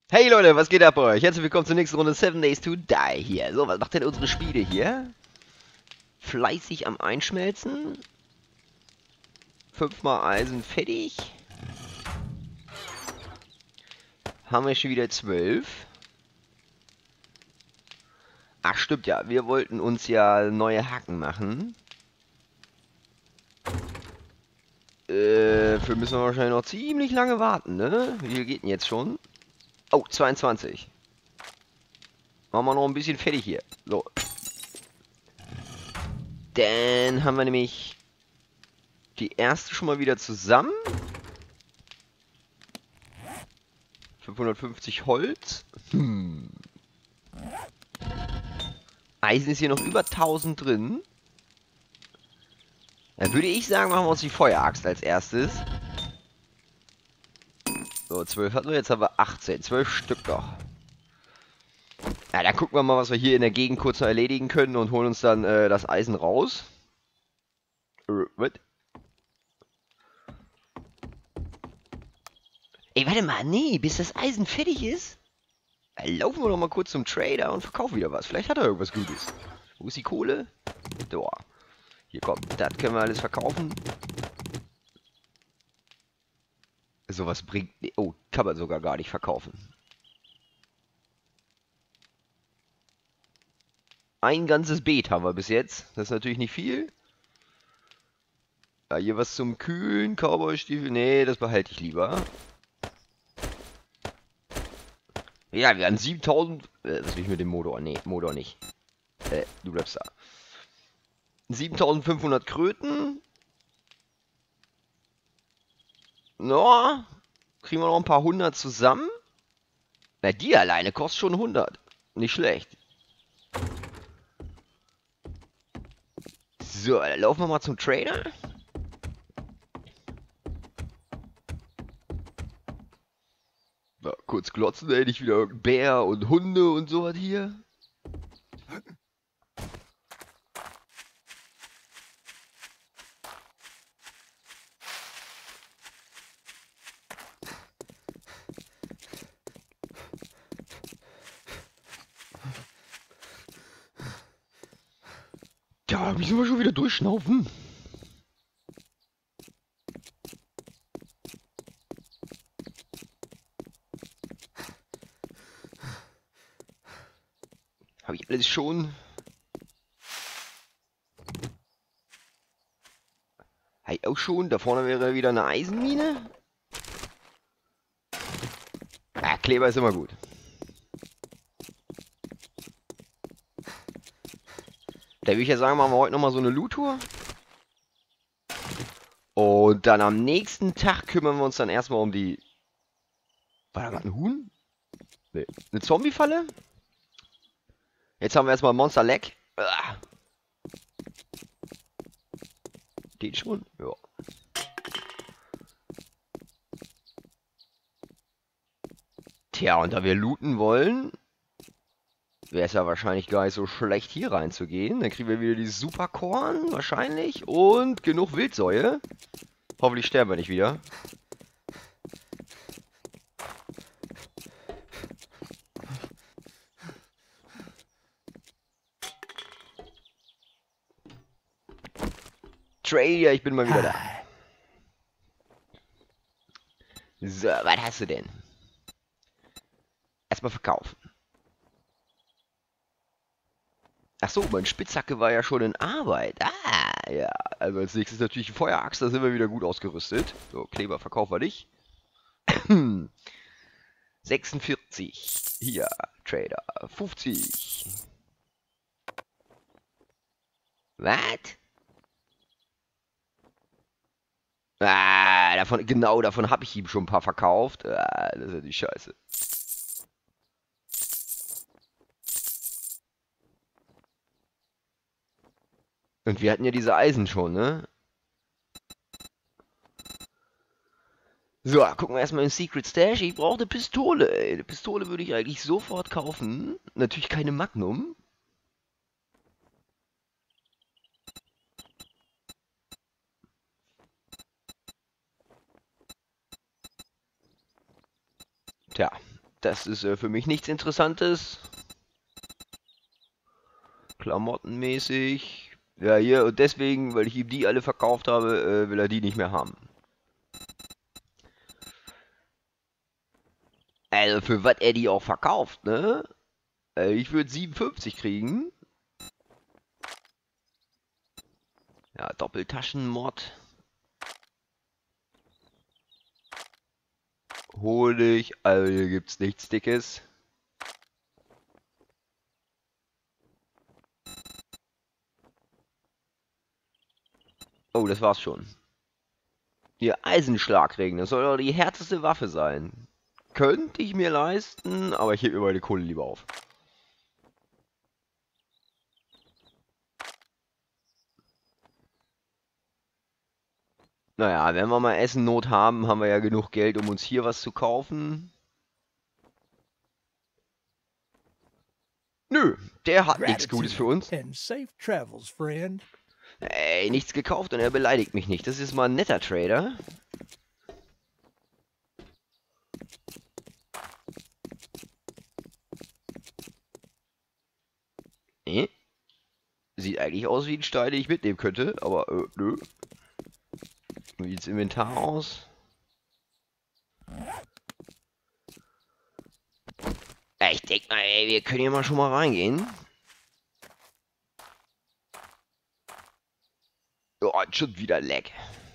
Hey Leute, was geht ab bei euch? Herzlich willkommen zur nächsten Runde Seven Days to Die hier. So, was macht denn unsere Schmiede hier? Fleißig am Einschmelzen. Fünfmal Eisen fertig. Haben wir schon wieder 12. Ach stimmt ja, wir wollten uns ja neue Hacken machen. Für müssen wir wahrscheinlich noch ziemlich lange warten, ne? Wie viel geht denn jetzt schon? Oh, 22. Machen wir noch ein bisschen fertig hier. So. Dann haben wir nämlich die erste schon mal wieder zusammen. 550 Holz. Eisen ist hier noch über 1000 drin. Dann würde ich sagen, machen wir uns die Feueraxt als erstes. So, 12 hatten wir, jetzt haben wir 18. 12 Stück noch. Ja, dann gucken wir mal, was wir hier in der Gegend kurz noch erledigen können und holen uns dann das Eisen raus. Was? Ey, warte mal, nee, bis das Eisen fertig ist. Laufen wir doch mal kurz zum Trader und verkaufen wieder was. Vielleicht hat er irgendwas Gutes. Wo ist die Kohle? Da. Hier, komm, das können wir alles verkaufen. Sowas bringt... Oh, kann man sogar gar nicht verkaufen. Ein ganzes Beet haben wir bis jetzt. Das ist natürlich nicht viel. Ja, hier was zum Kühlen. Cowboy-Stiefel. Nee, das behalte ich lieber. Ja, wir haben 7000... was will ich mit dem Motor? Nee, Motor nicht. Du bleibst da. 7500 Kröten. No, kriegen wir noch ein paar 100 zusammen. Na, die alleine kostet schon 100. Nicht schlecht. So, dann laufen wir mal zum Trader. Na, kurz glotzen, ey, nicht wieder irgendein Bär und Hunde und sowas hier. Ja, müssen wir schon wieder durchschnaufen. Habe ich alles schon? Habe ich auch schon? Da vorne wäre wieder eine Eisenmine. Ah, Kleber ist immer gut. Da würde ich ja sagen, machen wir heute nochmal so eine Loot-Tour. Und dann am nächsten Tag kümmern wir uns dann erstmal um die... War da gerade ein Huhn? Nee. Eine Zombie-Falle? Jetzt haben wir erstmal Monster Leck. Den schon? Ja. Tja, und da wir looten wollen, wäre es ja wahrscheinlich gar nicht so schlecht, hier reinzugehen. Dann kriegen wir wieder die Superkorn, wahrscheinlich. Und genug Wildsäue. Hoffentlich sterben wir nicht wieder. Trader, ich bin mal wieder da. So, was hast du denn? Erstmal verkaufen. Achso, mein Spitzhacke war ja schon in Arbeit. Ah, ja. Also als nächstes natürlich die Feueraxt, da sind wir wieder gut ausgerüstet. So, Kleber verkaufen wir dich. 46. Hier, Trader. 50. Was? Ah, genau davon habe ich ihm schon ein paar verkauft. Ah, das ist ja die Scheiße. Und wir hatten ja diese Eisen schon, ne? So, gucken wir erstmal in Secret Stash. Ich brauche eine Pistole, ey. Eine Pistole würde ich eigentlich sofort kaufen. Natürlich keine Magnum. Tja, Das ist für mich nichts Interessantes. Klamottenmäßig. Ja, hier, und deswegen, weil ich ihm die alle verkauft habe, will er die nicht mehr haben. Also für was er die auch verkauft, ne? Ich würde 57 kriegen. Ja, Doppeltaschenmod. Honig, also hier gibt's nichts Dickes. Oh, das war's schon. Hier, Eisenschlagregen, das soll doch die härteste Waffe sein. Könnte ich mir leisten, aber ich hebe mir meine Kohle lieber auf. Naja, wenn wir mal Essen-Not haben, haben wir ja genug Geld, um uns hier was zu kaufen. Nö, der hat nichts Gutes für uns. And safe travels, friend. Ey, nichts gekauft und er beleidigt mich nicht. Das ist mal ein netter Trader. Sieht eigentlich aus wie ein Stein, den ich mitnehmen könnte, aber nö. Wie sieht's Inventar aus? Ja, ich denke mal, ey, wir können hier mal schon mal reingehen. Oh, schon wieder Lag.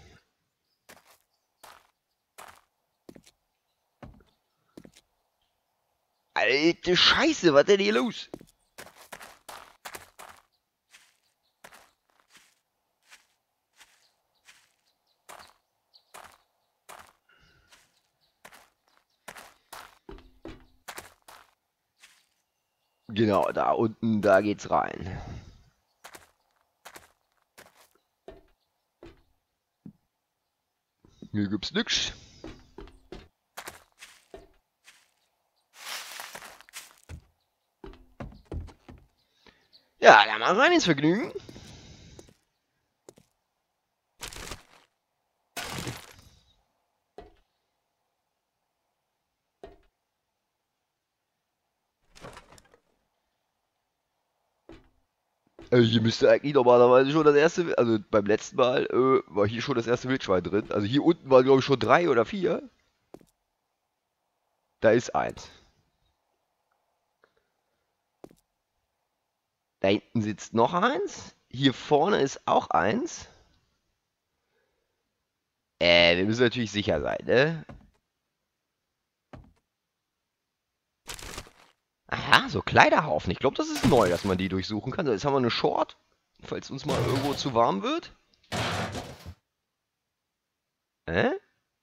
Alte Scheiße, was ist denn hier los? Genau, da unten, da geht's rein. Hier gibt's nix. Ja, dann mal rein ins Vergnügen. Also hier müsste eigentlich normalerweise schon das erste, also beim letzten Mal war hier schon das erste Wildschwein drin. Also hier unten waren glaube ich schon 3 oder 4. Da ist eins. Da hinten sitzt noch eins. Hier vorne ist auch eins. Wir müssen natürlich sicher sein, ne? Aha, so Kleiderhaufen. Ich glaube, das ist neu, dass man die durchsuchen kann. So, jetzt haben wir eine Short, falls uns mal irgendwo zu warm wird. Hä?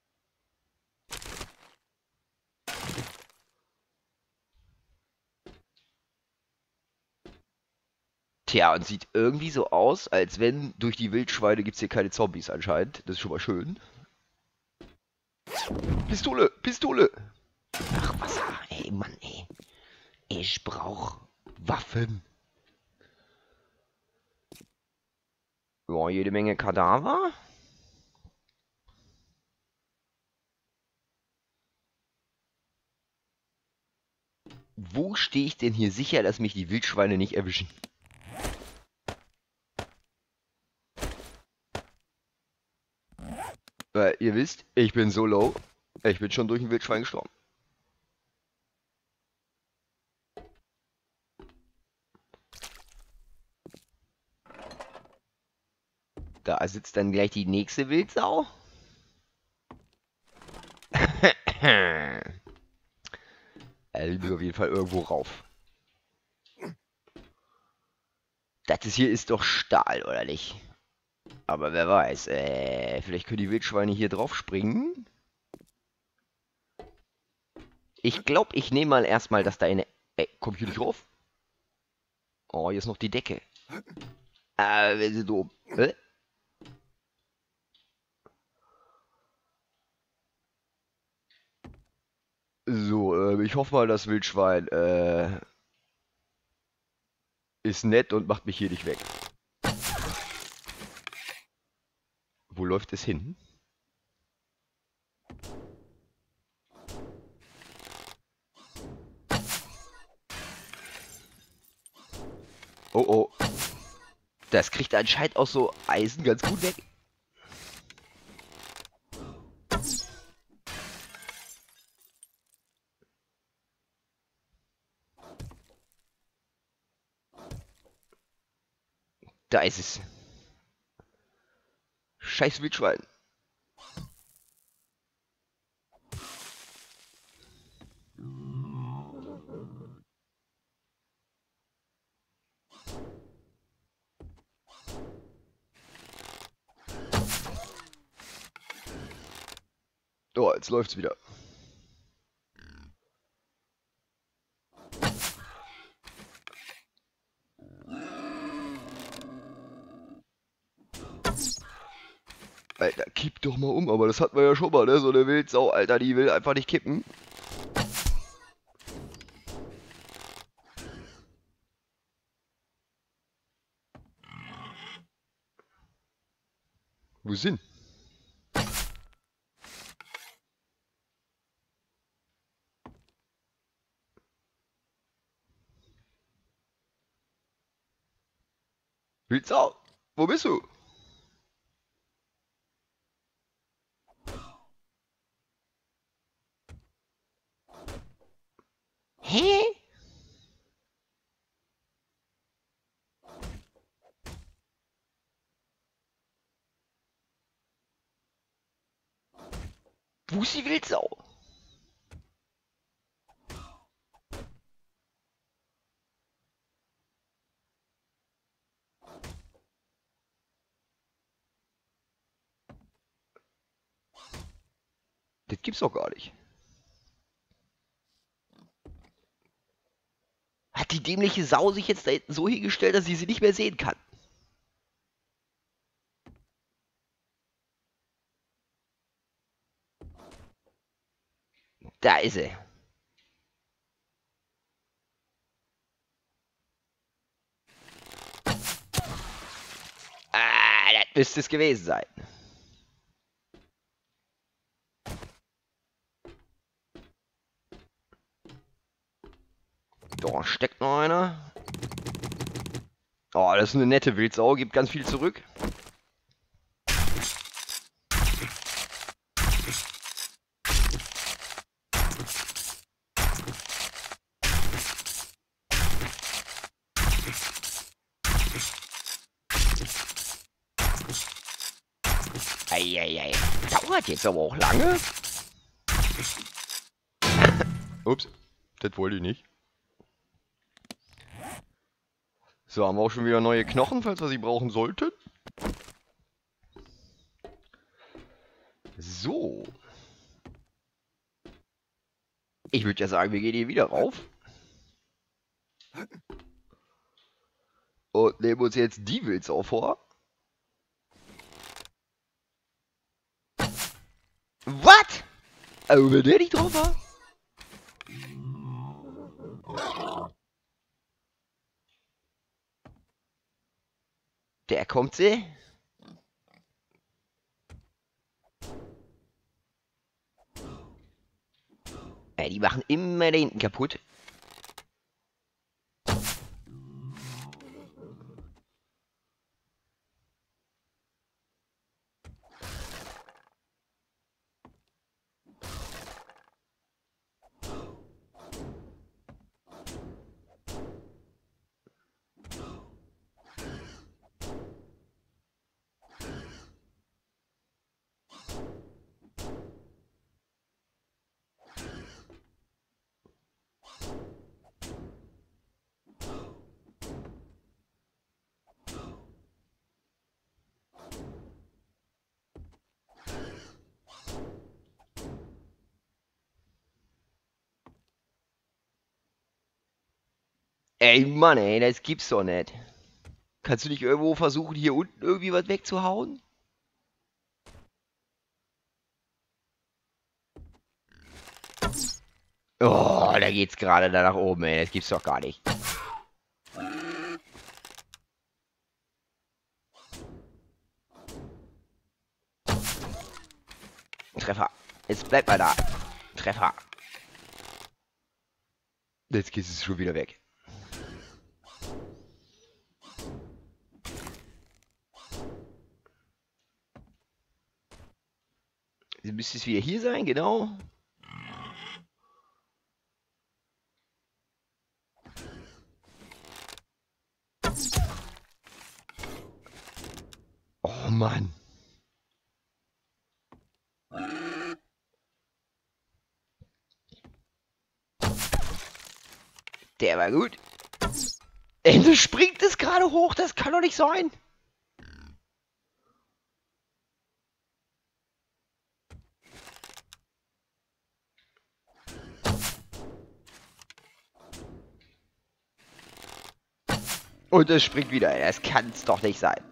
Tja, und sieht irgendwie so aus, als wenn durch die Wildschweine gibt es hier keine Zombies anscheinend. Das ist schon mal schön. Pistole, Pistole. Ach, Wasser. Ey, Mann, ey. Ich brauch Waffen. Ja, jede Menge Kadaver. Wo stehe ich denn hier sicher, dass mich die Wildschweine nicht erwischen? Weil ihr wisst, ich bin so low. Ich bin schon durch ein Wildschwein gestorben. Da sitzt dann gleich die nächste Wildsau. Die muss auf jeden Fall irgendwo rauf. Das hier ist doch Stahl, oder nicht? Aber wer weiß, vielleicht können die Wildschweine hier drauf springen. Ich glaube, ich nehme mal erstmal das da eine... Ey, komm hier nicht rauf? Oh, hier ist noch die Decke. Wir sind oben. So, ich hoffe mal, das Wildschwein ist nett und macht mich hier nicht weg. Wo läuft es hin? Oh, oh. Das kriegt anscheinend auch so Eisen ganz gut weg. Da ist es. Scheiß Wildschwein. Oh, jetzt läuft's wieder. Alter, kipp doch mal um, aber das hatten wir ja schon mal, ne? So eine Wildsau, Alter, die will einfach nicht kippen. Wo sind? Wildsau, wo bist du? Hä? Wo ist die Wildsau? Das gibt's doch gar nicht. Hat die dämliche Sau sich jetzt da hinten so hingestellt, dass ich sie nicht mehr sehen kann? Da ist sie. Ah, das müsste es gewesen sein. Da steckt noch einer. Oh, das ist eine nette Wildsau, gibt ganz viel zurück. Eieiei. Dauert jetzt aber auch lange. Ups, das wollte ich nicht. So, haben wir auch schon wieder neue Knochen, falls wir sie brauchen sollten. So. Ich würde ja sagen, wir gehen hier wieder rauf. Und nehmen uns jetzt die Wildsau vor. Was? Also wenn der nicht drauf war? Der kommt sie. Ja, die machen immer da hinten kaputt. Ey, Mann, ey, das gibt's doch nicht. Kannst du nicht irgendwo versuchen, hier unten irgendwie was wegzuhauen? Oh, da geht's gerade da nach oben, ey. Das gibt's doch gar nicht. Treffer. Jetzt bleib mal da. Treffer. Jetzt geht es schon wieder weg. müsste es wieder hier sein, genau. Oh Mann. Der war gut. Ende springt es gerade hoch, das kann doch nicht sein. Und es springt wieder. Das kann es doch nicht sein.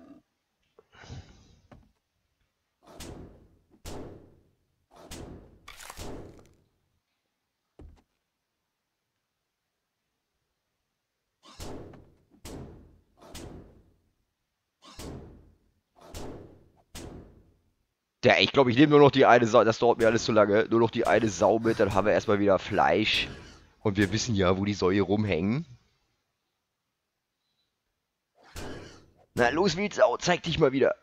Ja, ich glaube, ich nehme nur noch die eine Sau. Das dauert mir alles zu lange. Nur noch die eine Sau mit, dann haben wir erstmal wieder Fleisch. Und wir wissen ja, wo die Säue rumhängen. Na los, Wildsau, zeig dich mal wieder.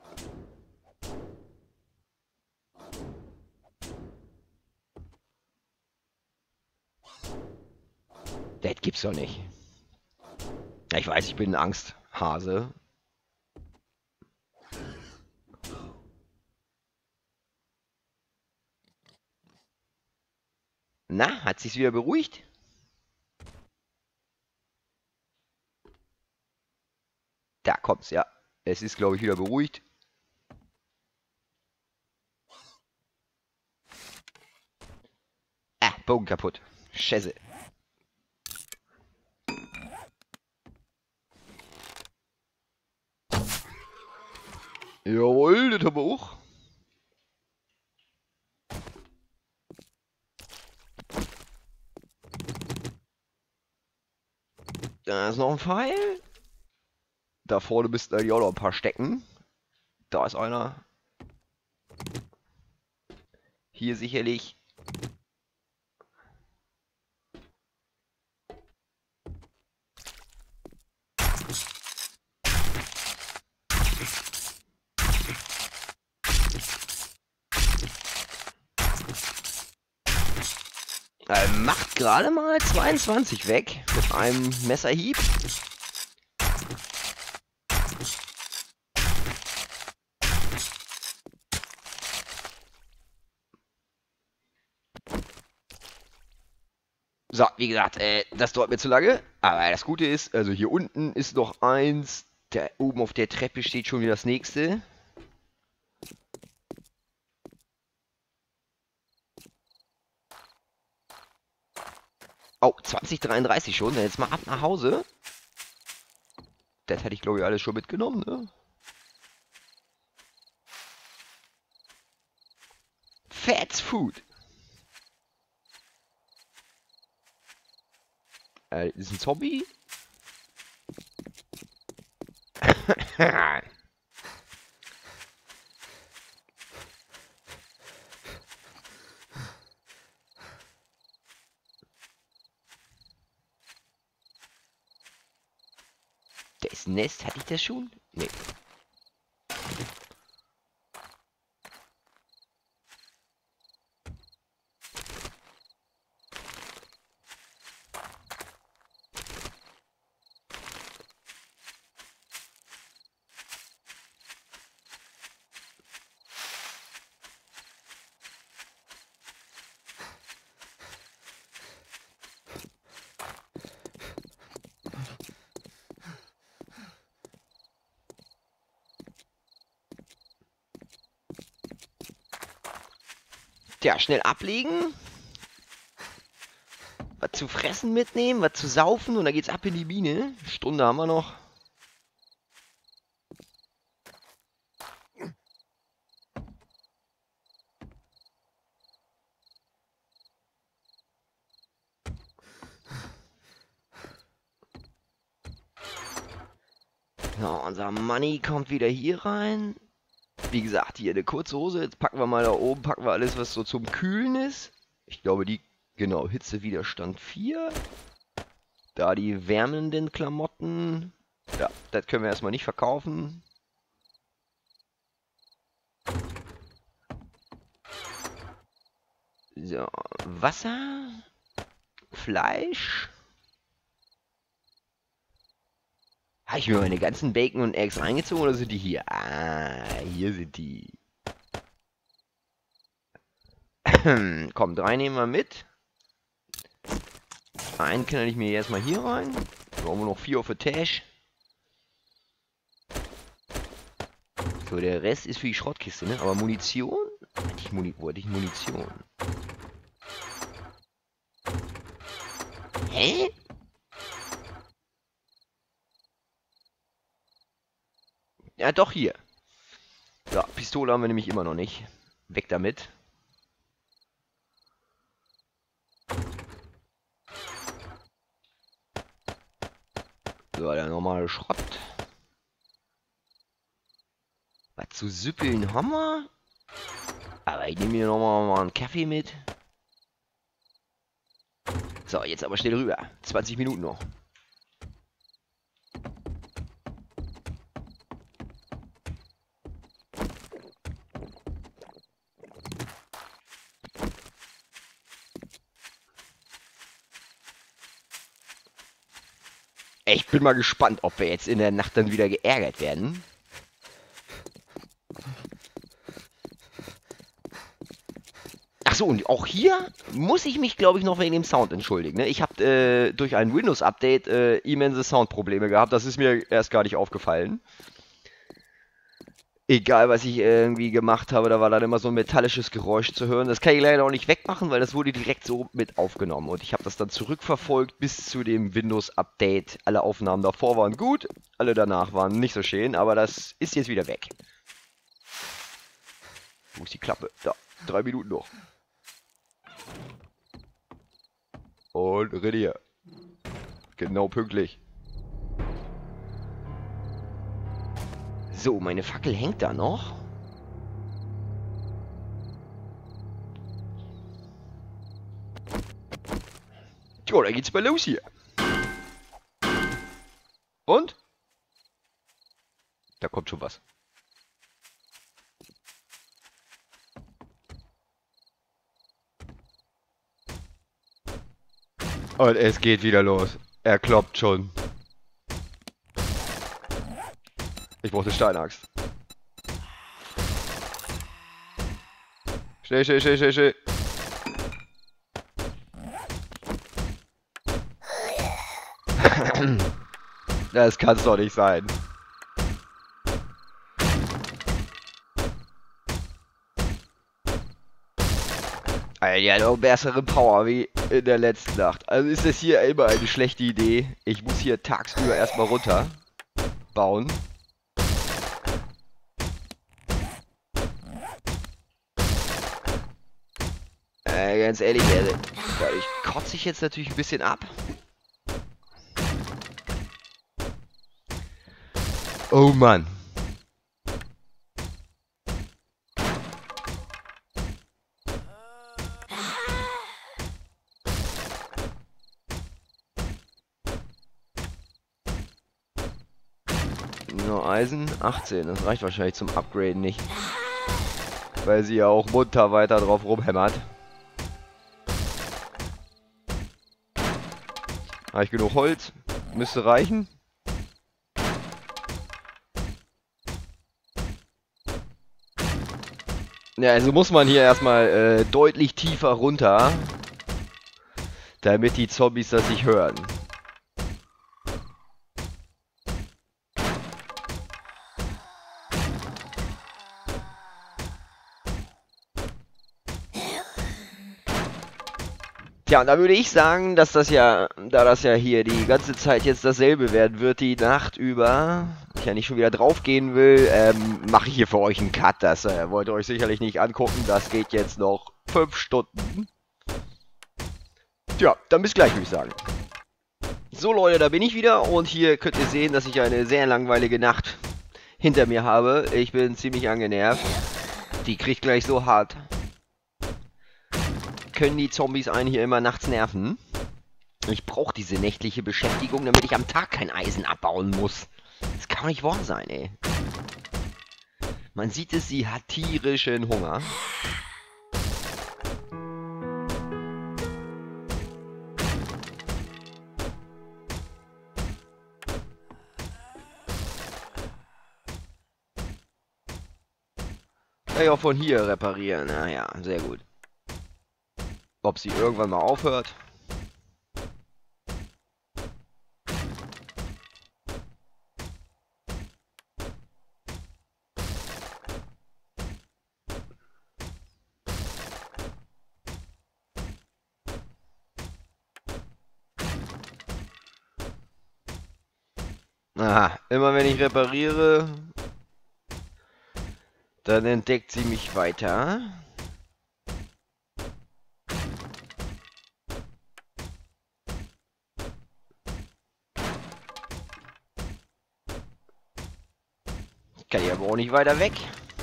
Das gibt's doch nicht. Ja, ich weiß, ich bin ein Angsthase. Na, hat sich's wieder beruhigt? Da kommt's, ja. Es ist, glaube ich, wieder beruhigt. Ah, Bogen kaputt. Scheiße. Jawohl, das haben wir auch. Da ist noch ein Pfeil. Da vorne müssten eigentlich auch noch ein paar stecken. Da ist einer. Hier sicherlich. Macht gerade mal 22 weg mit einem Messerhieb. So, wie gesagt, das dauert mir zu lange. Aber das Gute ist, also hier unten ist noch eins. Da oben auf der Treppe steht schon wieder das nächste. Oh, 20:33 schon. Jetzt mal ab nach Hause. Das hätte ich, glaube ich, alles schon mitgenommen, ne? Fats Food. Ist ein Zombie? Das Nest, hatte ich das schon? Nee. Tja, schnell ablegen. Was zu fressen mitnehmen, was zu saufen und dann geht's ab in die Mine. Stunde haben wir noch. Ja, unser Money kommt wieder hier rein. Wie gesagt, hier eine kurze Hose. Jetzt packen wir mal da oben, packen wir alles, was so zum Kühlen ist. Ich glaube, die, genau, Hitzewiderstand 4. Da die wärmenden Klamotten. Ja, das können wir erstmal nicht verkaufen. So, Wasser, Fleisch. Habe ich mir meine ganzen Bacon und Eggs reingezogen oder sind die hier? Ah, hier sind die. Komm, 3 nehmen wir mit. Einen knall ich mir erstmal hier rein. Brauchen wir noch 4 auf der Tasche. So, der Rest ist für die Schrottkiste, ne? Aber Munition? Wo hatte ich Munition? Hä? Ja, doch hier. Ja, Pistole haben wir nämlich immer noch nicht. Weg damit. So, der normale Schrott. Was zu süppeln haben wir? Aber ich nehme mir nochmal einen Kaffee mit. So, jetzt aber schnell rüber. 20 Minuten noch. Ich bin mal gespannt, ob wir jetzt in der Nacht dann wieder geärgert werden. Achso, und auch hier muss ich mich, glaube ich, noch wegen dem Sound entschuldigen. Ne? Ich habe durch ein Windows-Update immense Soundprobleme gehabt. Das ist mir erst gar nicht aufgefallen. Egal, was ich irgendwie gemacht habe, da war dann immer so ein metallisches Geräusch zu hören. Das kann ich leider auch nicht wegmachen, weil das wurde direkt so mit aufgenommen. Und ich habe das dann zurückverfolgt bis zu dem Windows-Update. Alle Aufnahmen davor waren gut, alle danach waren nicht so schön, aber das ist jetzt wieder weg. Wo ist die Klappe? Da, 3 Minuten noch. Und Revier. Genau pünktlich. So, meine Fackel hängt da noch. Tja, da geht's mal los hier. Und? Da kommt schon was. Und es geht wieder los. Er kloppt schon. Ich brauche eine Steinaxt. Schnell, schnell, schnell, schnell, schnell. Das kann's doch nicht sein. Ja, noch bessere Power wie in der letzten Nacht. Also ist das hier immer eine schlechte Idee. Ich muss hier tagsüber erstmal runter bauen. Ganz ehrlich, dadurch kotze ich jetzt natürlich ein bisschen ab. Oh Mann. Nur Eisen 18, das reicht wahrscheinlich zum Upgraden nicht. Weil sie ja auch munter weiter drauf rumhämmert. Habe ich genug Holz? Müsste reichen. Ja, also muss man hier erstmal deutlich tiefer runter, damit die Zombies das nicht hören. Tja, und da würde ich sagen, dass das ja, da das ja hier die ganze Zeit jetzt dasselbe werden wird, die Nacht über, ich ja nicht schon wieder drauf gehen will, mache ich hier für euch einen Cut. Das wollt ihr euch sicherlich nicht angucken. Das geht jetzt noch 5 Stunden. Tja, dann bis gleich, würde ich sagen. So Leute, da bin ich wieder und hier könnt ihr sehen, dass ich eine sehr langweilige Nacht hinter mir habe. Ich bin ziemlich angenervt. Die kriegt gleich so hart. Können die Zombies einen hier immer nachts nerven. Ich brauche diese nächtliche Beschäftigung, damit ich am Tag kein Eisen abbauen muss. Das kann doch nicht wahr sein, ey. Man sieht es, sie hat tierischen Hunger. Kann ich auch von hier reparieren. Naja, sehr gut. Ob sie irgendwann mal aufhört? Aha, immer wenn ich repariere, dann entdeckt sie mich weiter. Kann ich aber auch nicht weiter weg.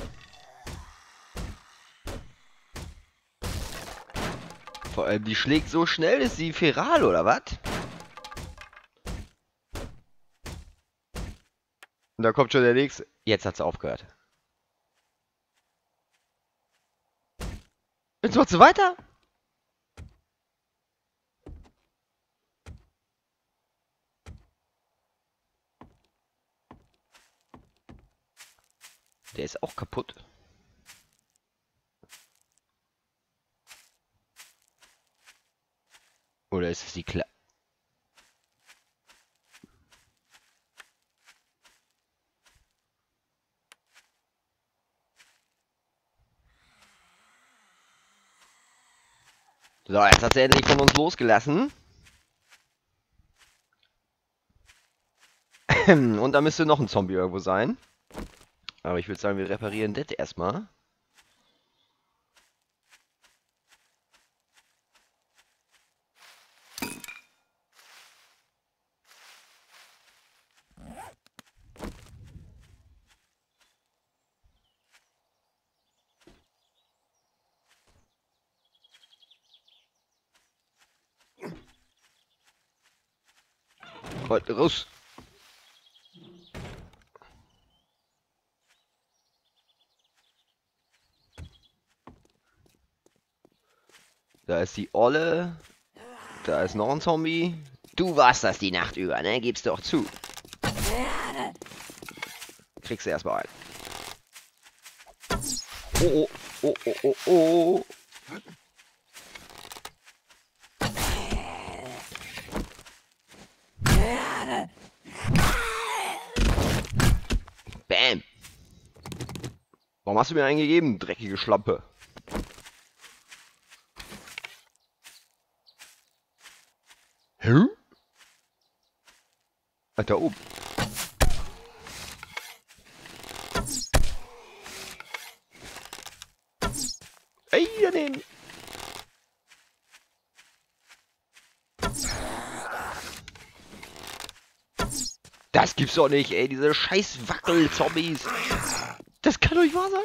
Vor allem, die schlägt so schnell, ist sie feral oder was? Und da kommt schon der nächste. Jetzt hat sie aufgehört. Jetzt macht sie weiter. Der ist auch kaputt. Oder ist es die Kla... So, jetzt hat sie endlich von uns losgelassen. Und da müsste noch ein Zombie irgendwo sein. Aber ich würde sagen, wir reparieren das erstmal. Raus! Da ist die Olle. Da ist noch ein Zombie. Du warst das die Nacht über, ne? Gib's doch zu. Kriegst du erstmal ein. Oh, oh, oh, oh, oh, oh. Bam. Warum hast du mir einen gegeben, dreckige Schlampe? Hä? Ah, da oben. Ey, daneben. Das gibt's doch nicht, ey, diese scheiß Wackel-Zombies. Das kann doch nicht wahr sein.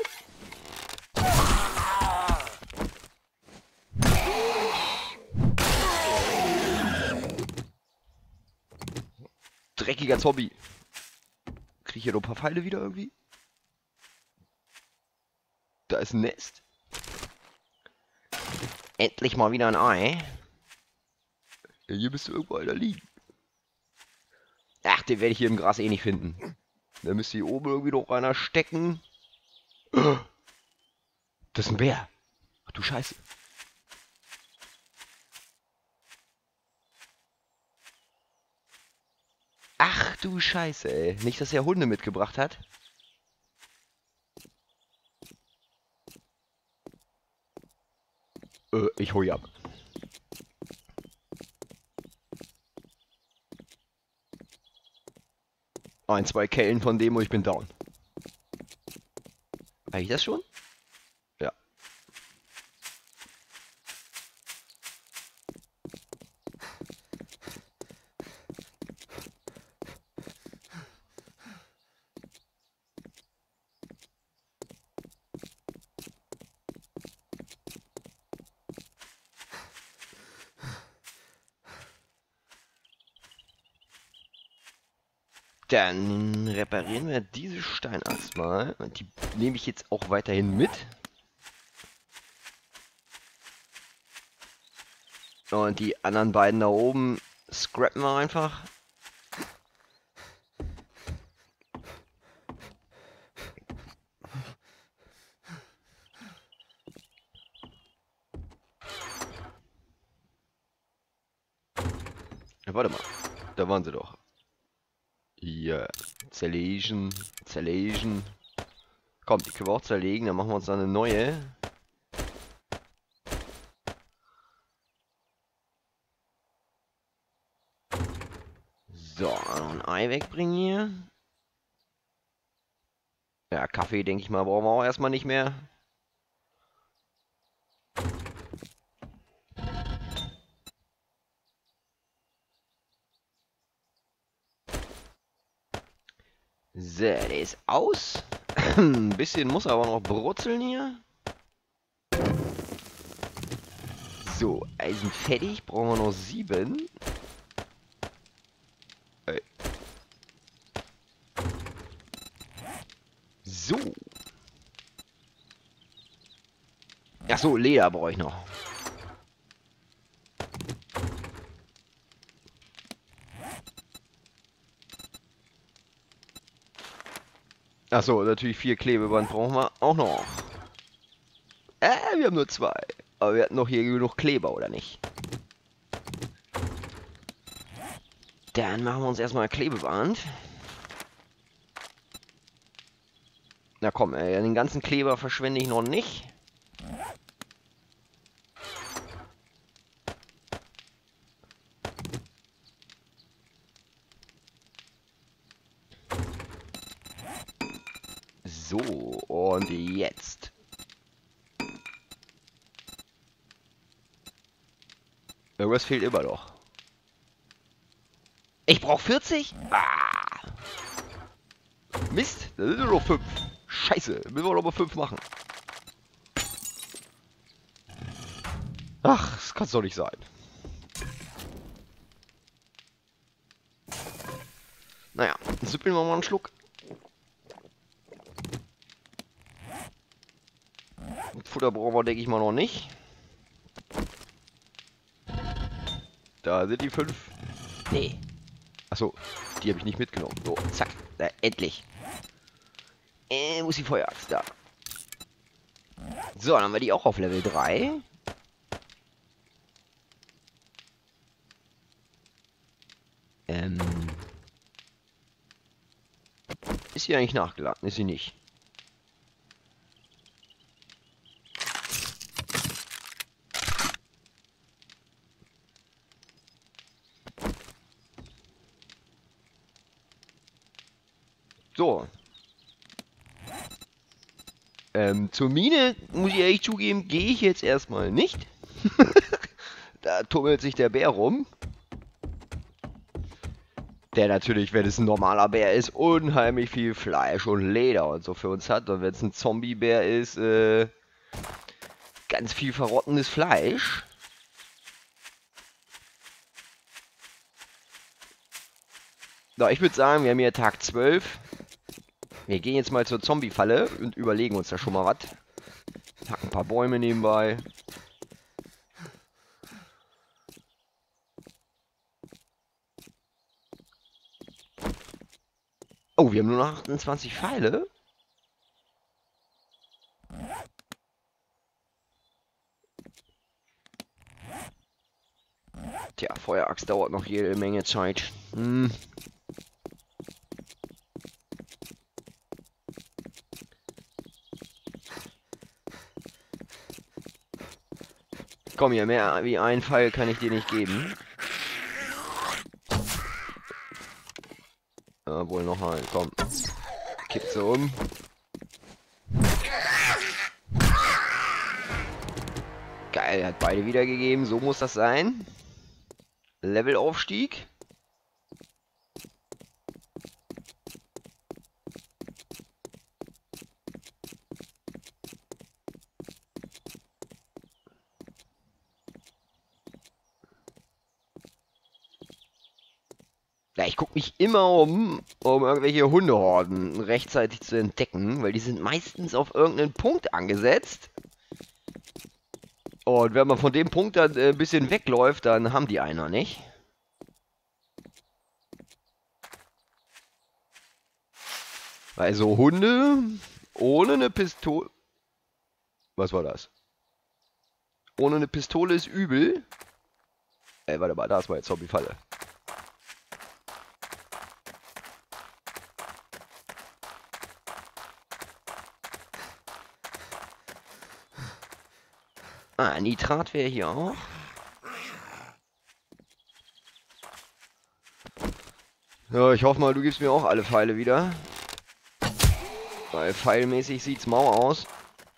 Dreckiger Zombie. Krieg ich hier noch ein paar Pfeile wieder irgendwie? Da ist ein Nest. Endlich mal wieder ein Ei. Ja, hier müsste irgendwo einer liegen. Ach, den werde ich hier im Gras eh nicht finden. Da müsste hier oben irgendwie noch einer stecken. Das ist ein Bär. Ach du Scheiße. Ach du Scheiße, ey. Nicht, dass er Hunde mitgebracht hat. Ich hol ab. Ein, zwei Kellen von dem und ich bin down. Habe ich das schon? Ja. Dann reparieren wir diese Steinaxt mal. Und die nehme ich jetzt auch weiterhin mit. Und die anderen beiden da oben scrappen wir einfach. Ja, warte mal. Da waren sie doch. Hier. Zerlegen. Zerlegen. Komm, die können wir auch zerlegen. Dann machen wir uns dann eine neue. So, noch ein Ei wegbringen hier. Ja, Kaffee, denke ich mal, brauchen wir auch erstmal nicht mehr. So, der ist aus. Ein bisschen muss aber noch brutzeln hier. So, Eisen fertig. Brauchen wir noch 7. So. Ach so, Leder brauche ich noch. Ach so, natürlich 4 Klebeband brauchen wir auch noch. Wir haben nur 2. Aber wir hatten noch hier genug Kleber, oder nicht? Dann machen wir uns erstmal Klebeband. Na komm, den ganzen Kleber verschwende ich noch nicht. So, und jetzt. Irgendwas fehlt immer noch. Ich brauche 40? Ah! Mist, da sind nur noch 5. Scheiße, müssen wir noch mal 5 machen. Ach, das kann es doch nicht sein. Naja, süppeln wir mal einen Schluck. Futter brauchen wir, denke ich mal, noch nicht. Da sind die 5. Nee. Achso, die habe ich nicht mitgenommen. So, zack. Da, endlich. Wo ist die Feueraxt? Da. So, dann haben wir die auch auf Level 3. Ist sie eigentlich nachgeladen? Ist sie nicht. So. Zur Mine, muss ich ehrlich zugeben, gehe ich jetzt erstmal nicht. Da tummelt sich der Bär rum. Der natürlich, wenn es ein normaler Bär ist, unheimlich viel Fleisch und Leder und so für uns hat. Und wenn es ein Zombie-Bär ist, ganz viel verrottenes Fleisch. So, ich würde sagen, wir haben hier Tag 12. Wir gehen jetzt mal zur Zombie-Falle und überlegen uns da schon mal was. Hacken ein paar Bäume nebenbei. Oh, wir haben nur noch 28 Pfeile. Tja, Feueraxt dauert noch jede Menge Zeit. Komm hier, mehr wie ein Pfeil kann ich dir nicht geben. Wohl noch ein, komm. Kippt sie um. Geil, hat beide wiedergegeben, so muss das sein. Levelaufstieg. Ja, ich gucke mich immer um irgendwelche Hundehorden rechtzeitig zu entdecken, weil die sind meistens auf irgendeinen Punkt angesetzt. Und wenn man von dem Punkt dann ein bisschen wegläuft, dann haben die einer nicht. Also Hunde ohne eine Pistole... Was war das? Ohne eine Pistole ist übel. Ey, warte mal, da ist meine Zombie-Falle. Ah, Nitrat wäre hier auch. Ja, ich hoffe mal, du gibst mir auch alle Pfeile wieder. Weil pfeilmäßig sieht's mau aus.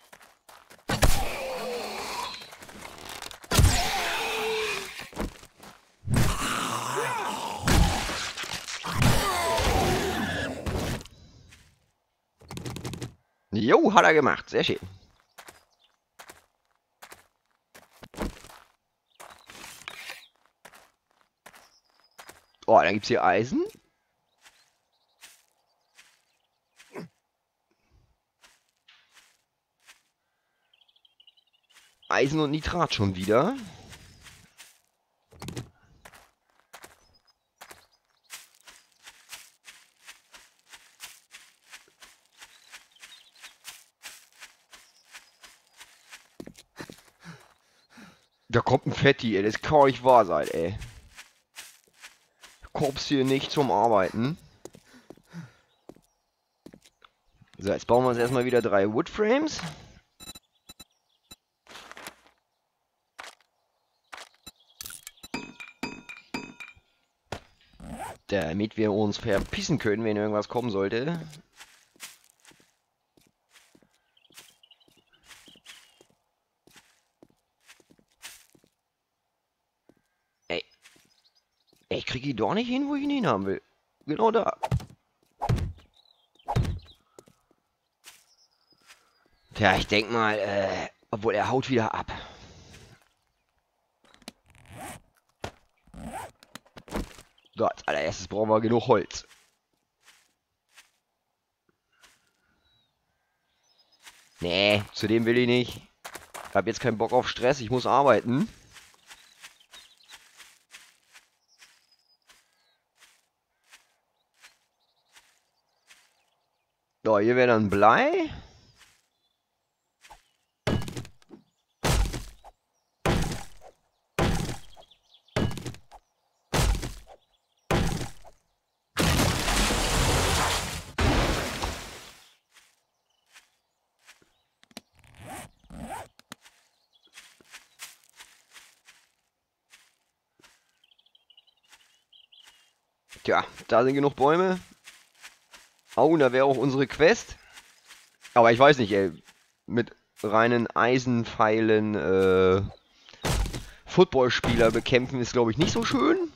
Jo, hat er gemacht. Sehr schön. Oh, dann gibt's hier Eisen. Eisen und Nitrat schon wieder. Da kommt ein Fetti, ey. Das kann nicht wahr sein, ey. Du kommst hier nicht zum Arbeiten. So, jetzt bauen wir uns erstmal wieder 3 Woodframes. Damit wir uns verpissen können, wenn irgendwas kommen sollte. Ey. Ich kriege ihn doch nicht hin, wo ich ihn hin haben will. Genau da. Tja, ich denk mal, obwohl er haut wieder ab. So, als allererstes brauchen wir genug Holz. Nee, zu dem will ich nicht. Ich habe jetzt keinen Bock auf Stress, ich muss arbeiten. So, hier wäre dann Blei. Tja, da sind genug Bäume. Oh, da wäre auch unsere Quest. Aber ich weiß nicht, ey. Mit reinen Eisenpfeilen, Footballspieler bekämpfen ist, glaube ich, nicht so schön.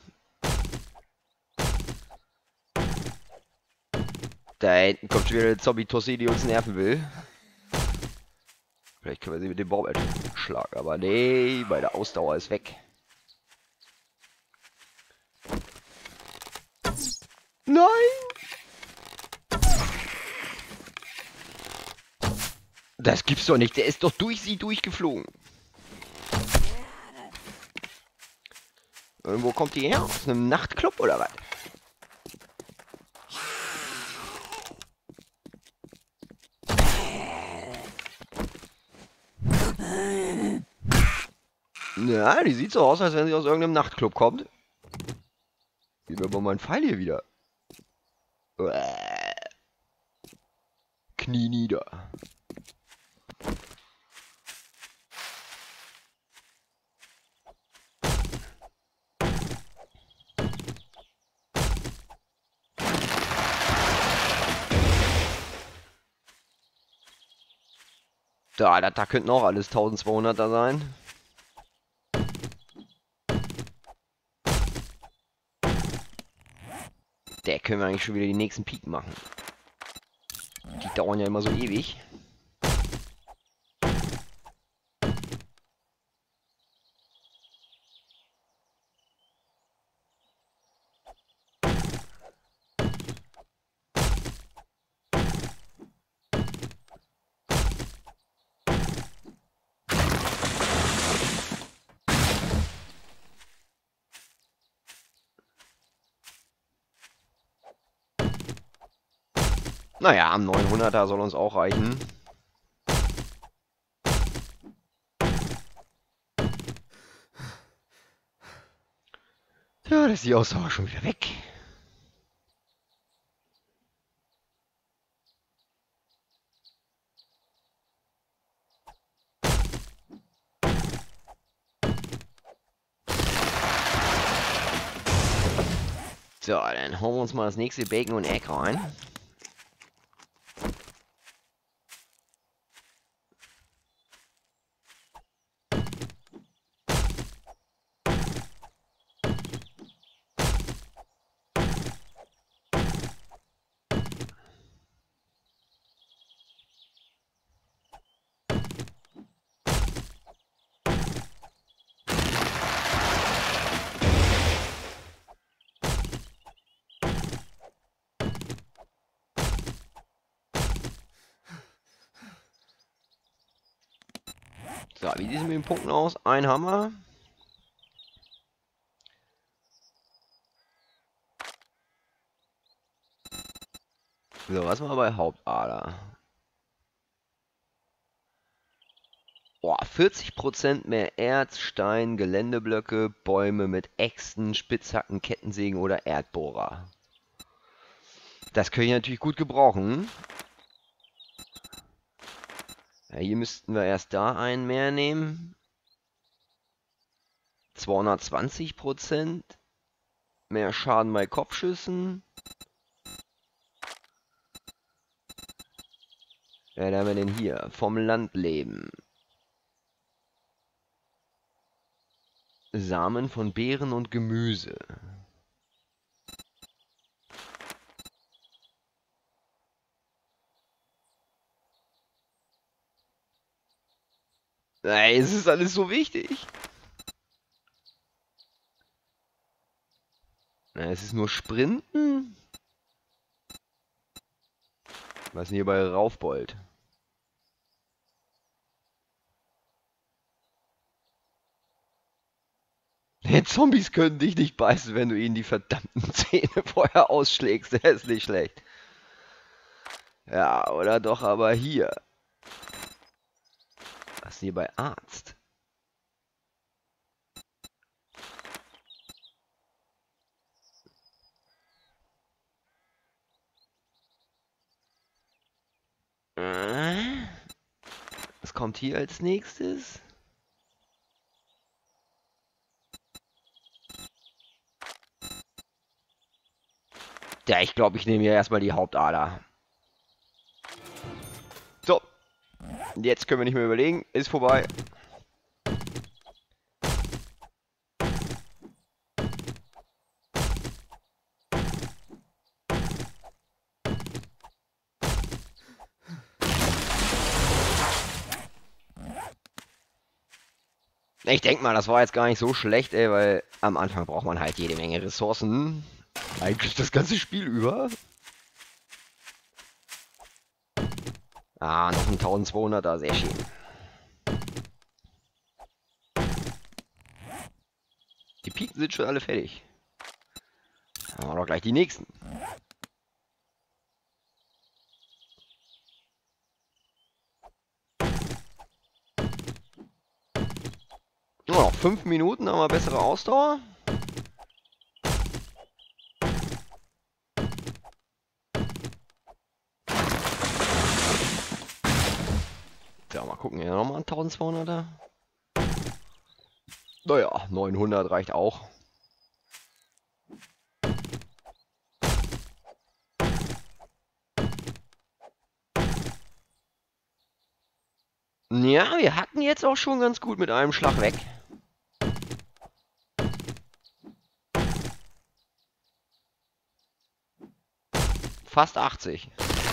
Da hinten kommt schon wieder der Zombie-Tossi, die uns nerven will. Vielleicht können wir sie mit dem Baum schlagen, aber nee, meine Ausdauer ist weg. Nein! Das gibt's doch nicht, der ist doch durch sie durchgeflogen. Irgendwo kommt die her? Aus einem Nachtclub oder was? Ja, die sieht so aus, als wenn sie aus irgendeinem Nachtclub kommt. Gib mir mal meinen Pfeil hier wieder. Knie nieder. Da könnten auch alles 1200er sein. Der können wir eigentlich schon wieder die nächsten Peak machen. Die dauern ja immer so ewig. Naja, am 900er soll uns auch reichen. Ja, das ist die Ausdauer schon wieder weg. So, dann hauen wir uns mal das nächste Bacon und Egg rein. So, wie sieht es mit den Punkten aus? Ein Hammer. So, was mal bei Hauptader? Boah, 40% mehr Erz, Stein, Geländeblöcke, Bäume mit Äxten, Spitzhacken, Kettensägen oder Erdbohrer. Das können ich natürlich gut gebrauchen. Ja, hier müssten wir erst da einen mehr nehmen. 220% mehr Schaden bei Kopfschüssen. Ja, da haben wir denn hier? Vom Landleben. Samen von Beeren und Gemüse. Ey, es ist alles so wichtig. Na, es ist nur Sprinten. Was ist denn hier bei Raufbold? Die Zombies können dich nicht beißen, wenn du ihnen die verdammten Zähne vorher ausschlägst. Der ist nicht schlecht. Ja, oder doch aber hier. Was ist hier bei Arzt? Was kommt hier als nächstes? Ja, ich glaube, ich nehme hier erstmal die Hauptader. So. Jetzt können wir nicht mehr überlegen. Ist vorbei. Ich denke mal, das war jetzt gar nicht so schlecht, ey, weil am Anfang braucht man halt jede Menge Ressourcen. Eigentlich das ganze Spiel über. Ah, noch ein 1200er, sehr schön. Die Piken sind schon alle fertig. Dann haben wir doch gleich die nächsten. Nur noch 5 Minuten, haben wir bessere Ausdauer. Ja, mal gucken, hier nochmal ein 1200er. Naja, 900 reicht auch. Ja, wir hatten jetzt auch schon ganz gut mit einem Schlag weg. Fast 80.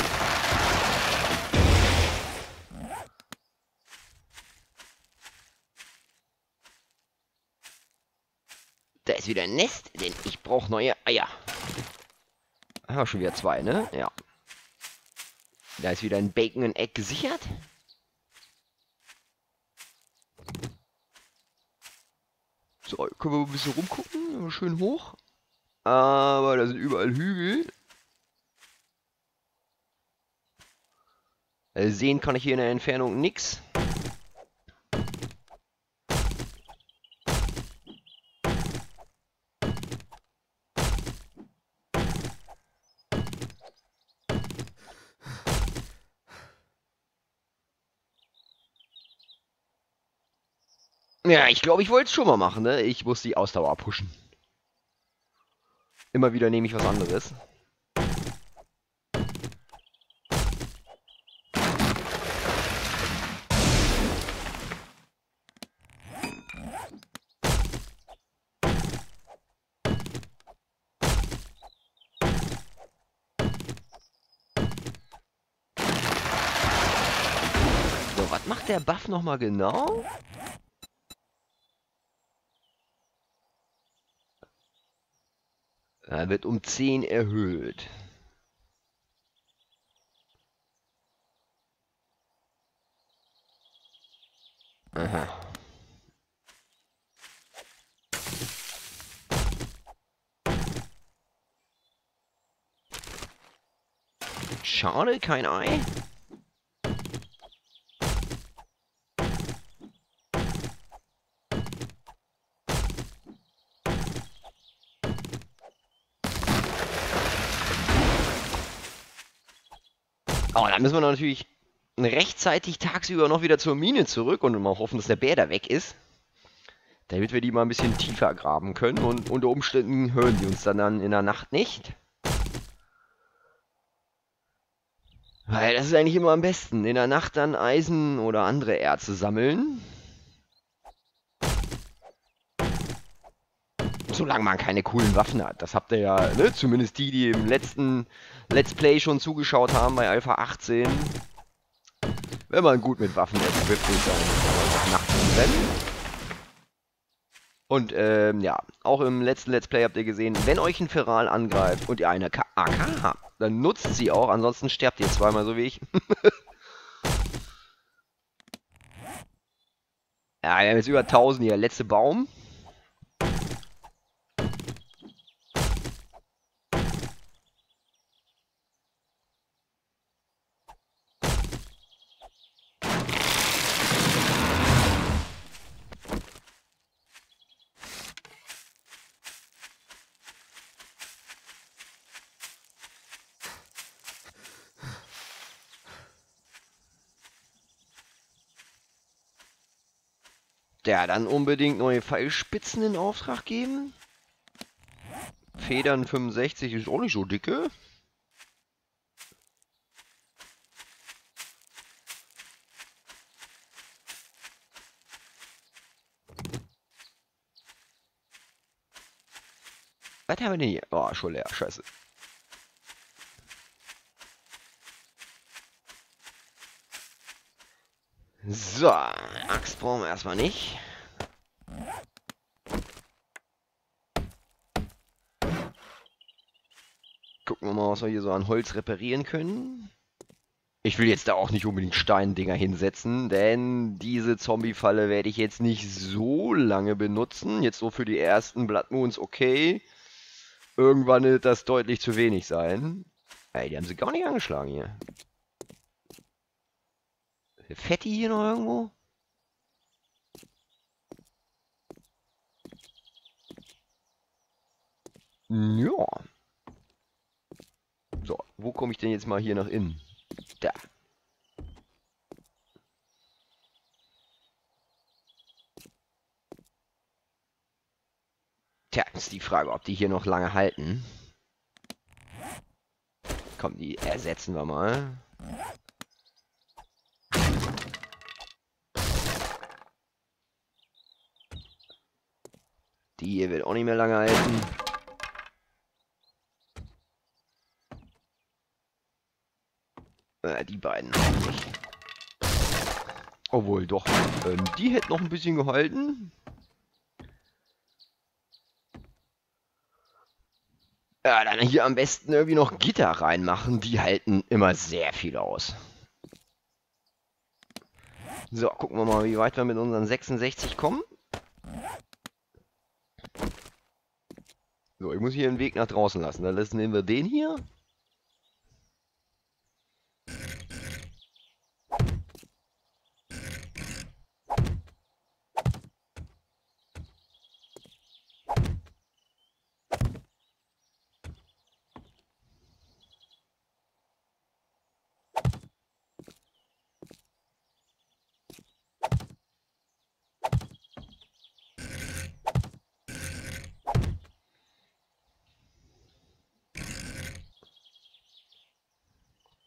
Da ist wieder ein Nest, denn ich brauche neue Eier. Haben wir schon wieder 2, ne? Ja. Da ist wieder ein Bacon und Egg gesichert. So, können wir ein bisschen rumgucken. Schön hoch. Aber da sind überall Hügel. Sehen kann ich hier in der Entfernung nichts. Ja, ich glaube, ich wollte es schon mal machen, ne? Ich muss die Ausdauer pushen. Immer wieder nehme ich was anderes. So, was macht der Buff nochmal genau? Er wird um 10 erhöht. Aha. Schade, kein Ei. Oh, da müssen wir natürlich rechtzeitig tagsüber noch wieder zur Mine zurück und mal hoffen, dass der Bär da weg ist. Damit wir die mal ein bisschen tiefer graben können und unter Umständen hören die uns dann in der Nacht nicht. Weil das ist eigentlich immer am besten. In der Nacht dann Eisen oder andere Erze sammeln. Solange man keine coolen Waffen hat. Das habt ihr ja, ne? Zumindest die, die im letzten Let's Play schon zugeschaut haben bei Alpha 18. Wenn man gut mit Waffen equipped ist, dann kann man nachts rennen. Und ja, auch im letzten Let's Play habt ihr gesehen, wenn euch ein Feral angreift und ihr eine AK habt, dann nutzt sie auch, ansonsten sterbt ihr zweimal so wie ich. Ja, wir haben jetzt über 1000 hier. Letzte Baum. Ja, dann unbedingt neue Pfeilspitzen in Auftrag geben. Federn 65 ist auch nicht so dicke. Was haben wir denn hier? Oh, schon leer. Scheiße. So, Axt brauchen wir erstmal nicht. Gucken wir mal, was wir hier so an Holz reparieren können. Ich will jetzt da auch nicht unbedingt Steindinger hinsetzen, denn diese Zombie-Falle werde ich jetzt nicht so lange benutzen. Jetzt so für die ersten Blood Moons okay. Irgendwann wird das deutlich zu wenig sein. Ey, die haben sie gar nicht angeschlagen hier. Fetti hier noch irgendwo? Ja. So, wo komme ich denn jetzt mal hier nach innen? Da. Tja, ist die Frage, ob die hier noch lange halten. Komm, die ersetzen wir mal. Die hier wird auch nicht mehr lange halten. Die beiden auch nicht. Obwohl, doch. Die hätten noch ein bisschen gehalten. Ja, dann hier am besten irgendwie noch Gitter reinmachen. Die halten immer sehr viel aus. So, gucken wir mal, wie weit wir mit unseren 66 kommen. So, ich muss hier einen Weg nach draußen lassen. Dann nehmen wir den hier.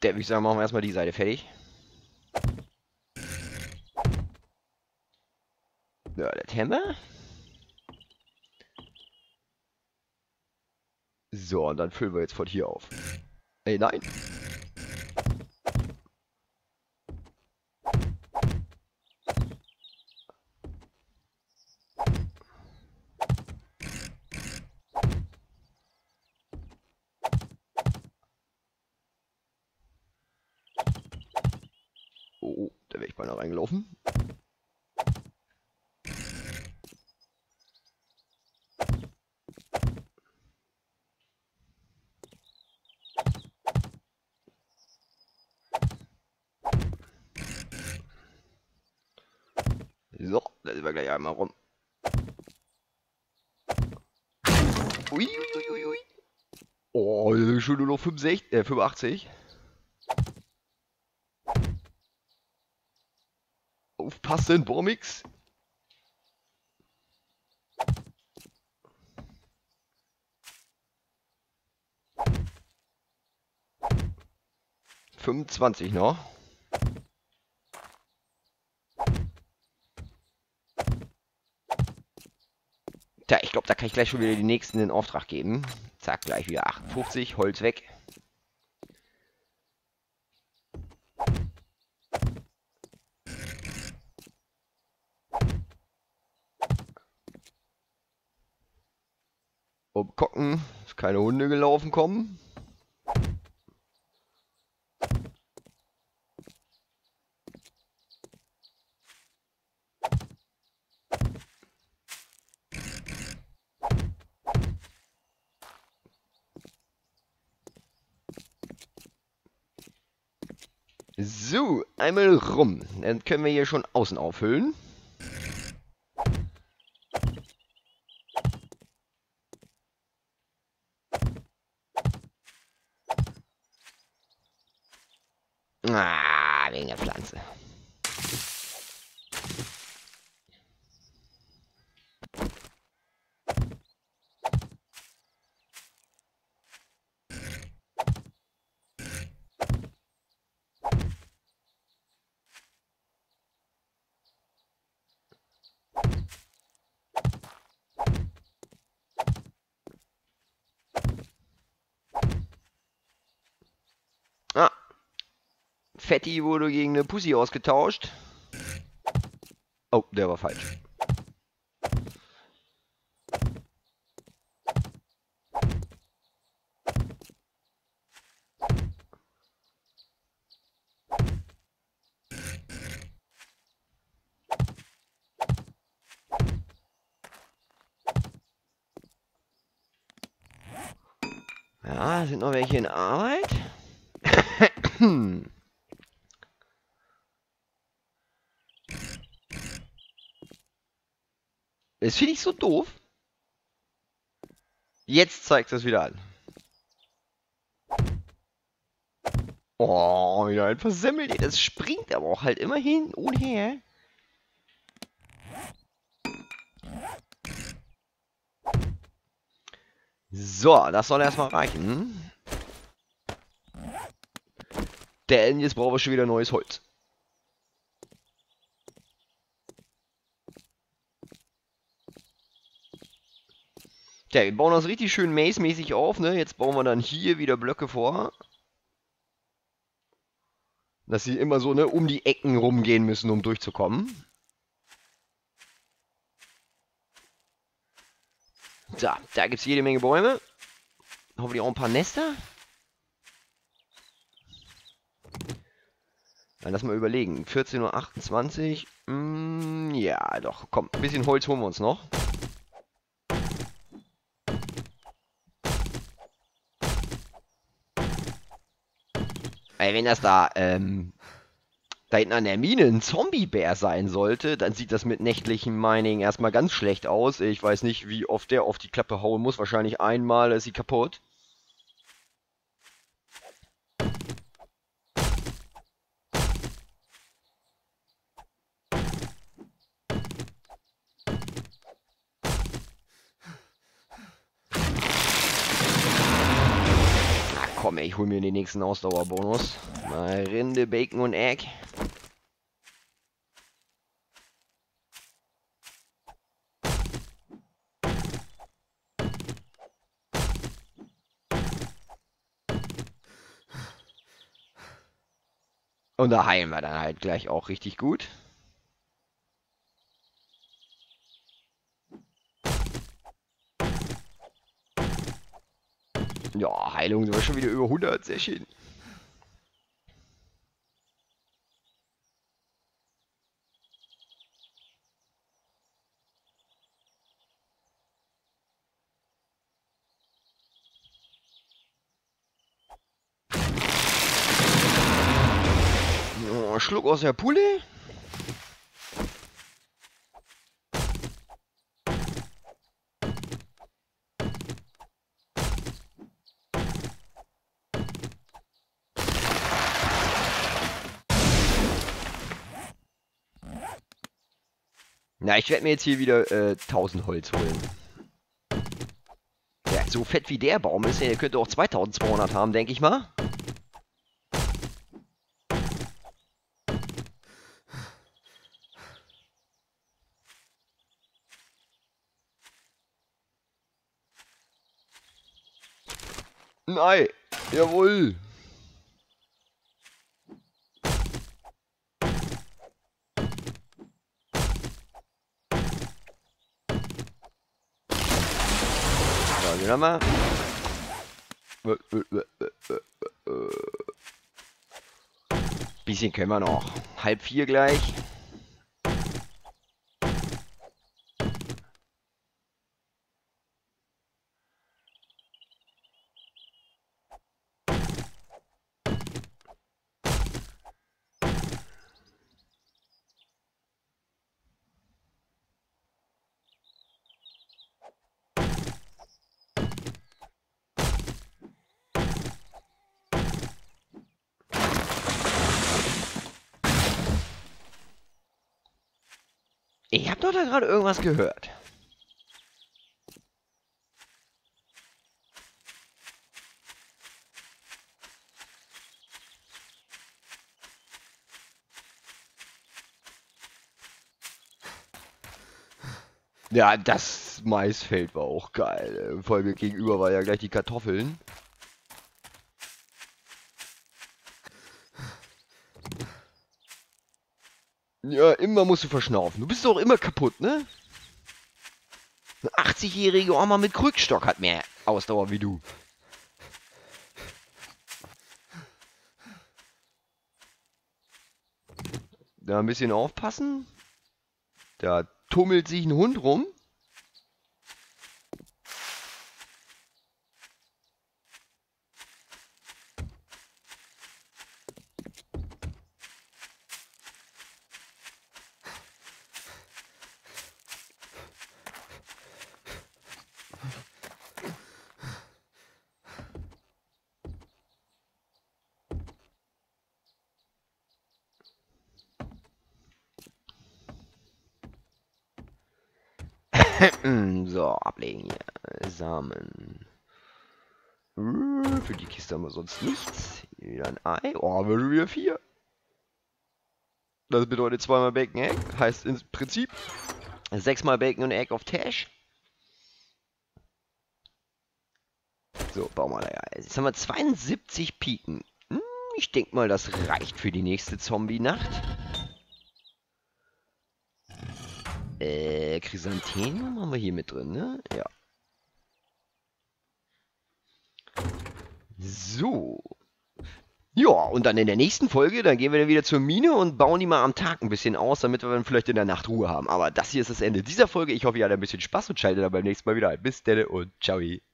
Der würde ich sagen, machen wir erstmal die Seite fertig. Ja, das haben wir. So, und dann füllen wir jetzt von hier auf. Ey, nein. Oh, da wäre ich beinahe reingelaufen. So, da sind wir gleich einmal rum. Ui, ui, ui, ui. Oh, das ist schon nur noch 65, 85. Aufpassen, Bormix. ...25 noch. Tja, ich glaube, da kann ich gleich schon wieder die nächsten in Auftrag geben. Zack, gleich wieder 58, Holz weg. Gucken, dass keine Hunde gelaufen kommen. So, einmal rum. Dann können wir hier schon außen auffüllen. Ah, wegen der Pflanze. Ah, Fetti wurde gegen eine Pussy ausgetauscht. Oh, der war falsch. Ja, sind noch welche in Arbeit? Das finde ich so doof. Jetzt zeigt es wieder an. Oh, wieder ein versemmelt. Das springt aber auch halt immer hin und her. So, das soll erstmal reichen. Denn jetzt brauchen wir schon wieder neues Holz. Ja, wir bauen das richtig schön Maze-mäßig auf, ne? Jetzt bauen wir dann hier wieder Blöcke vor. Dass sie immer so, ne, um die Ecken rumgehen müssen, um durchzukommen. So, da gibt es jede Menge Bäume. Hoffentlich auch ein paar Nester. Dann lass mal überlegen. 14:28 Uhr. Ja, doch. Komm, ein bisschen Holz holen wir uns noch. Ey, wenn das da hinten an der Mine ein Zombie-Bär sein sollte, dann sieht das mit nächtlichem Mining erstmal ganz schlecht aus. Ich weiß nicht, wie oft der auf die Klappe hauen muss. Wahrscheinlich einmal ist sie kaputt. komm, ey, ich hol mir den nächsten Ausdauerbonus. Mal Rinde, Bacon und Egg. Und da heilen wir dann halt gleich auch richtig gut. Ja, Heilung sind wir schon wieder über 100, sehr schön. Oh, Schluck aus der Pulle. Na, ich werde mir jetzt hier wieder 1000 Holz holen. Ja, so fett wie der Baum ist, der könnte auch 2200 haben, denke ich mal. Nein, jawohl. So, gehen wir mal. Bisschen können wir noch. 3:30 gleich. Ich habe doch da gerade irgendwas gehört. Ja, das Maisfeld war auch geil. Vor allem gegenüber war ja gleich die Kartoffeln. Ja, immer musst du verschnaufen. Du bist doch immer kaputt, ne? Eine 80-jährige Oma mit Krückstock hat mehr Ausdauer wie du. Da ein bisschen aufpassen. Da tummelt sich ein Hund rum. So, ablegen hier. Samen. Für die Kiste haben wir sonst nichts. Hier wieder ein Ei. Oh, haben wir schon wieder 4. Das bedeutet 2-mal Bacon Egg. Heißt im Prinzip 6-mal Bacon und Egg auf Tash. So, bauen wir da ja. Jetzt haben wir 72 Piken. Ich denke mal, das reicht für die nächste Zombie-Nacht. Chrysanthemum haben wir hier mit drin, ne? Ja. So. Ja, und dann in der nächsten Folge, dann gehen wir dann wieder zur Mine und bauen die mal am Tag ein bisschen aus, damit wir dann vielleicht in der Nacht Ruhe haben. Aber das hier ist das Ende dieser Folge. Ich hoffe, ihr hattet ein bisschen Spaß und schaltet dann beim nächsten Mal wieder ein. Bis dann und ciao.